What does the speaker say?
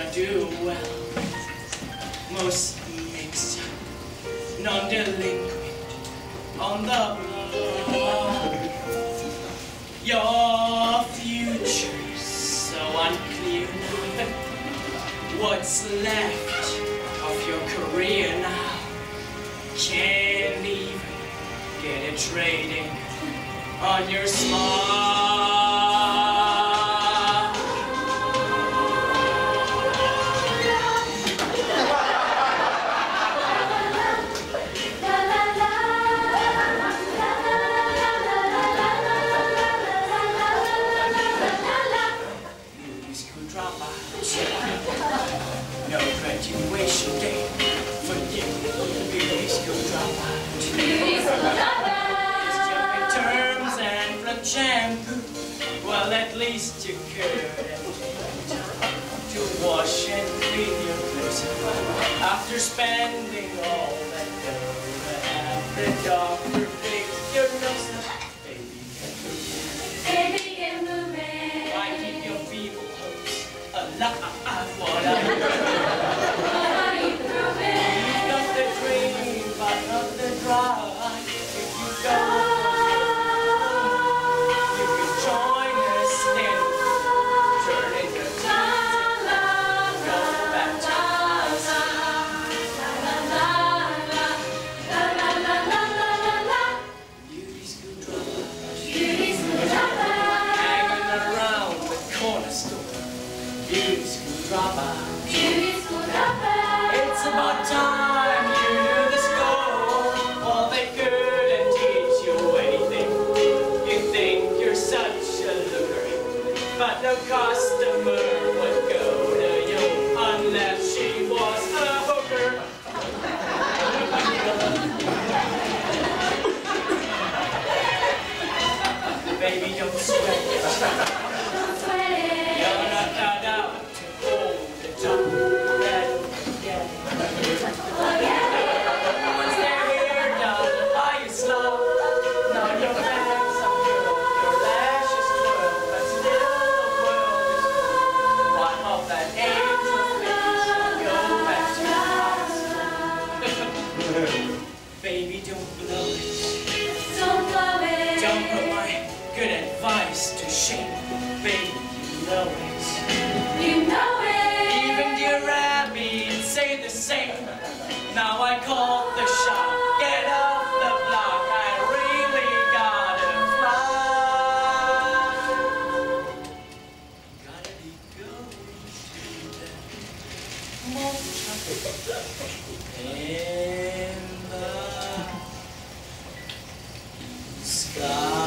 do well. Most mixed, non-delinquent on the block. Your future's so unclear now. What's left of your career now? Can't even get it trading on your smart. No graduation day for you, beauty school dropout. Beauty school dropout. It's jumping terms and from shampoo. Well, at least you could have time to wash and clean your clothes after spending all that dough to have the doctor fix your nose. Baby, get moving. Baby, get moving. Why keep your feeble hopes alive? What are you proving? You've got the dream, but not the drive. If you go, you can join us in turning the time. Go back to us. Beauty school dropout. Beauty school dropout. Hanging around the corner store. Beauty school dropout. Beauty school dropout. It's about time you knew the score. Well, they couldn't teach you anything. You think you're such a looker, but no customer would go to you unless she was a hooker. Baby, don't sweat it. You're not out to hold the top. Once they're here down, are you slow? Now your legs are curled, your lashes twirl, but still the world is cold. Why all that angel face? Go back to your house. Baby, don't blow it. Don't blow it. Don't put my good advice to shame. Baby, you know it. You know it. Even dear rabbits say the same. Now I call the shot. Get off the block. I really gotta fly. Gotta be going to the mountain in the sky.